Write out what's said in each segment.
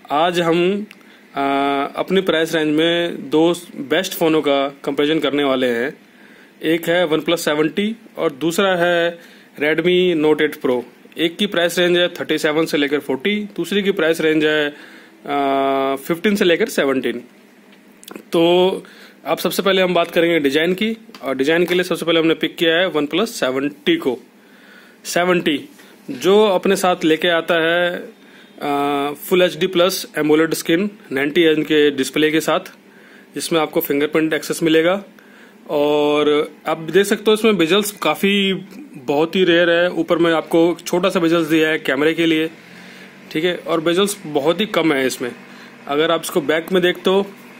आज हम अपनी प्राइस रेंज में दो बेस्ट फ़ोनों का कंपैरिजन करने वाले हैं। एक है OnePlus 70 और दूसरा है Redmi Note 8 Pro। एक की प्राइस रेंज है 37 से लेकर 40, दूसरी की प्राइस रेंज है 15 से लेकर 17। तो अब सबसे पहले हम बात करेंगे डिज़ाइन की, और डिज़ाइन के लिए सबसे पहले हमने पिक किया है OnePlus 70 को। 70 जो अपने साथ लेके आता है full HD plus AMOLED screen 90 inch के डिस्प्ले के साथ, जिसमें आपको फिंगरप्रिंट एक्सेस मिलेगा। और आप देख सकते हो इसमें बेजल्स काफ़ी बहुत ही रेयर है। ऊपर में आपको छोटा सा बेजल्स दिया है कैमरे के लिए, ठीक है, और बेजल्स बहुत ही कम है इसमें। अगर आप इसको बैक में देखते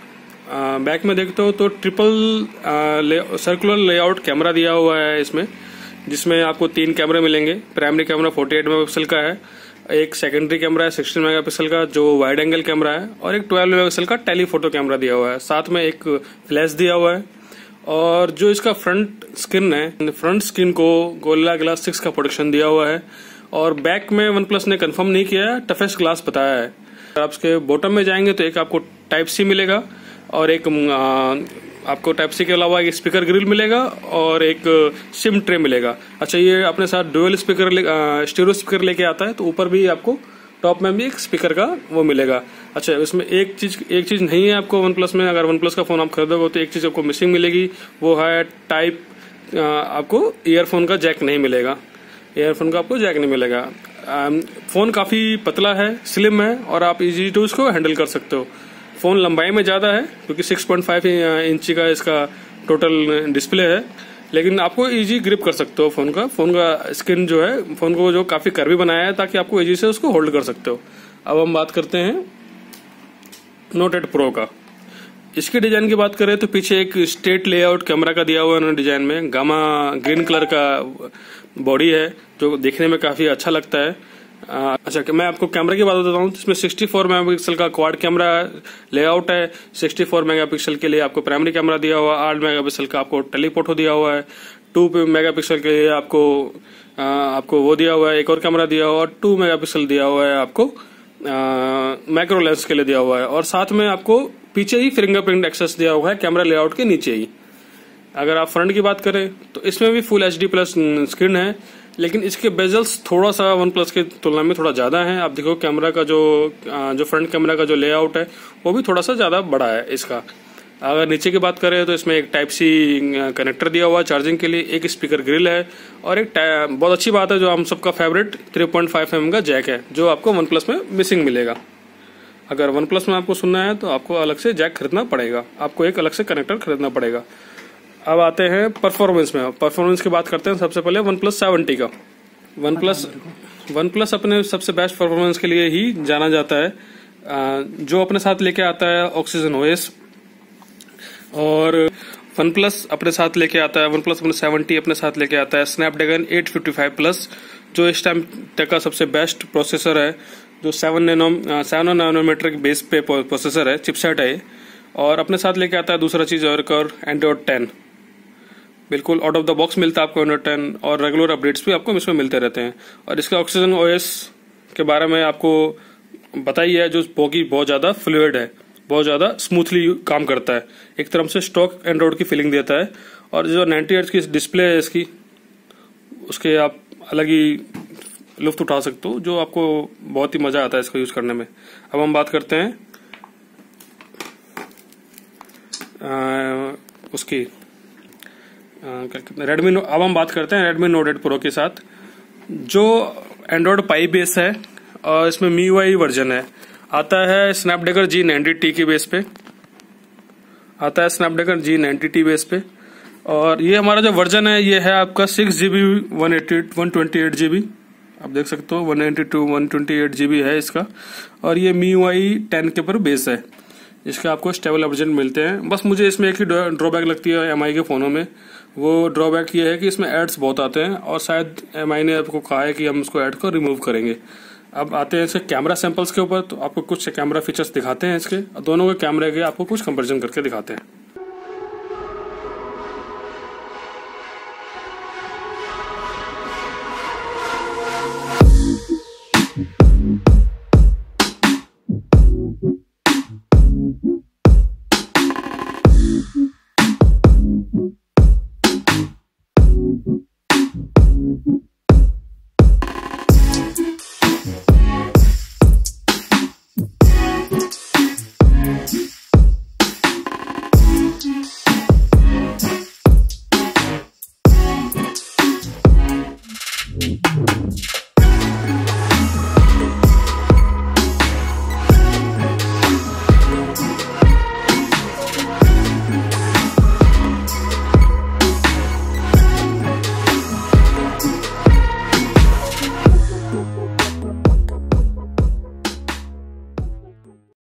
हो तो ट्रिपल सर्कुलर लेआउट कैमरा दिया हुआ है इसमें, जिसमें आपको 3 कैमरे मिलेंगे। प्राइमरी कैमरा 48 मेगापिक्सल का है, एक सेकेंडरी कैमरा है 16 मेगापिक्सल का जो वाइड एंगल कैमरा है, और एक 12 मेगापिक्सल का टेलीफोटो कैमरा दिया हुआ है। साथ में एक फ्लैश दिया हुआ है। और जो इसका फ्रंट स्क्रीन है, फ्रंट स्क्रीन को गोरिल्ला ग्लास 6 का प्रोटेक्शन दिया हुआ है। और बैक में OnePlus ने कंफर्म नहीं किया है, टफेस्ट ग्लास बताया है। आप इसके बॉटम में जाएंगे तो एक आपको टाइप सी मिलेगा, और एक आपको टाइप सी के अलावा एक स्पीकर ग्रिल मिलेगा और एक सिम ट्रे मिलेगा। अच्छा, ये अपने साथ डुअल स्पीकर स्टीरियो स्पीकर लेके आता है, तो ऊपर भी आपको टॉप में भी एक स्पीकर का वो मिलेगा। अच्छा, इसमें एक चीज नहीं है आपको OnePlus में। अगर OnePlus का फोन आप खरीदोगे तो एक चीज आपको मिसिंग मिलेगी, वो है टाइप आपको ईयरफोन का जैक नहीं मिलेगा। ईयरफोन का आपको जैक नहीं मिलेगा। फोन काफी पतला है, स्लिम है, और आप इजी टू इसको हैंडल कर सकते हो। फोन लंबाई में ज्यादा है क्योंकि 6.5 इंच का इसका टोटल डिस्प्ले है, लेकिन आपको इजी ग्रिप कर सकते हो फोन का स्क्रीन जो है, फोन को जो काफी कर्वी बनाया है ताकि आपको इजी से उसको होल्ड कर सकते हो। अब हम बात करते हैं Note 8 Pro का। इसके डिजाइन की बात करें तो पीछे एक स्ट्रेट लेआउट कैमरा का दिया हुआ है डिजाइन में। गामा ग्रीन कलर का बॉडी है जो देखने में काफी अच्छा लगता है। अच्छा, मैं आपको कैमरे की बात बताता हूँ। इसमें 64 मेगापिक्सल का क्वाड कैमरा लेआउट है। 64 मेगापिक्सल के लिए आपको प्राइमरी कैमरा दिया हुआ है। 8 मेगापिक्सल का आपको टेलीफोटो दिया हुआ है। 2 मेगापिक्सल के लिए आपको वो दिया हुआ है, एक और कैमरा दिया हुआ है। और 2 मेगापिक्सल दिया हुआ है आपको मैक्रो लेंस के लिए दिया हुआ है। और साथ में आपको पीछे ही फिंगरप्रिंट एक्सेस दिया हुआ है कैमरा लेआउट के नीचे ही। अगर आप फ्रंट की बात करें तो इसमें भी फुल HD प्लस स्क्रीन है, लेकिन इसके बेजल्स थोड़ा सा OnePlus की तुलना में थोड़ा ज्यादा है। आप देखो कैमरा का जो फ्रंट कैमरा का जो लेआउट है वो भी थोड़ा सा ज्यादा बड़ा है इसका। अगर नीचे की बात करें तो इसमें एक टाइप सी कनेक्टर दिया हुआ है चार्जिंग के लिए, एक स्पीकर ग्रिल है, और एक बहुत अच्छी बात है जो हम सबका फेवरेट 3.5 mm का जैक है, जो आपको OnePlus में मिसिंग मिलेगा। अगर OnePlus में आपको सुनना है तो आपको अलग से जैक खरीदना पड़ेगा, आपको एक अलग से कनेक्टर खरीदना पड़ेगा। अब आते हैं परफॉर्मेंस में। परफॉर्मेंस की बात करते हैं सबसे पहले OnePlus 70 का। OnePlus अपने सबसे बेस्ट परफॉर्मेंस के लिए ही जाना जाता है। जो अपने साथ लेके आता है ऑक्सीजन OS, और OnePlus अपने साथ लेके आता है, OnePlus अपने 70 अपने साथ लेके आता है स्नैपड्रैगन 855 प्लस, जो इस टाइम तक का सबसे बेस्ट प्रोसेसर है, जो 7 नैनोमीटर के बेस पे प्रोसेसर है, चिपसेट है। और अपने साथ लेके आता है दूसरा चीज और Android 10, बिल्कुल आउट ऑफ द बॉक्स मिलता है आपको Android 10, और रेगुलर अपडेट्स भी आपको इसमें मिलते रहते हैं। और इसका ऑक्सीजन OS के बारे में आपको बताइए, जो बहुत ज्यादा फ्लूइड है, बहुत ज्यादा स्मूथली काम करता है, एक तरफ से स्टॉक एंड्रॉइड की फीलिंग देता है। और जो 90 हर्ट्ज की डिस्प्ले है इसकी, उसके आप अलग ही लुत्फ उठा सकते हो, जो आपको बहुत ही मजा आता है इसको यूज करने में। अब हम बात करते हैं उसकी रेडमी। अब हम बात करते हैं Redmi Note 8 Pro के साथ, जो एंड्रॉइड पाई बेस है, और इसमें MIUI वर्जन है। आता है स्नैपड्रैगन G90T की बेस पे, आता है स्नैपड्रैगन G90T बेस पे। और ये हमारा जो वर्जन है ये है आपका 6GB 128GB, आप देख सकते हो 192 128GB है इसका। और ये MIUI 10 के पर बेस है, जिसके आपको स्टेबल वर्जन मिलते हैं। बस मुझे इसमें एक ही ड्रॉबैक लगती है MI के फोनों में, वो ड्रॉबैक ये है कि इसमें एड्स बहुत आते हैं, और शायद MI ने आपको कहा है कि हम उसको एड को रिमूव करेंगे। अब आते हैं इसके कैमरा सैंपल्स के ऊपर, तो आपको कुछ कैमरा फीचर्स दिखाते हैं इसके, दोनों के कैमरे के आपको कुछ कंपैरिजन करके दिखाते हैं। है।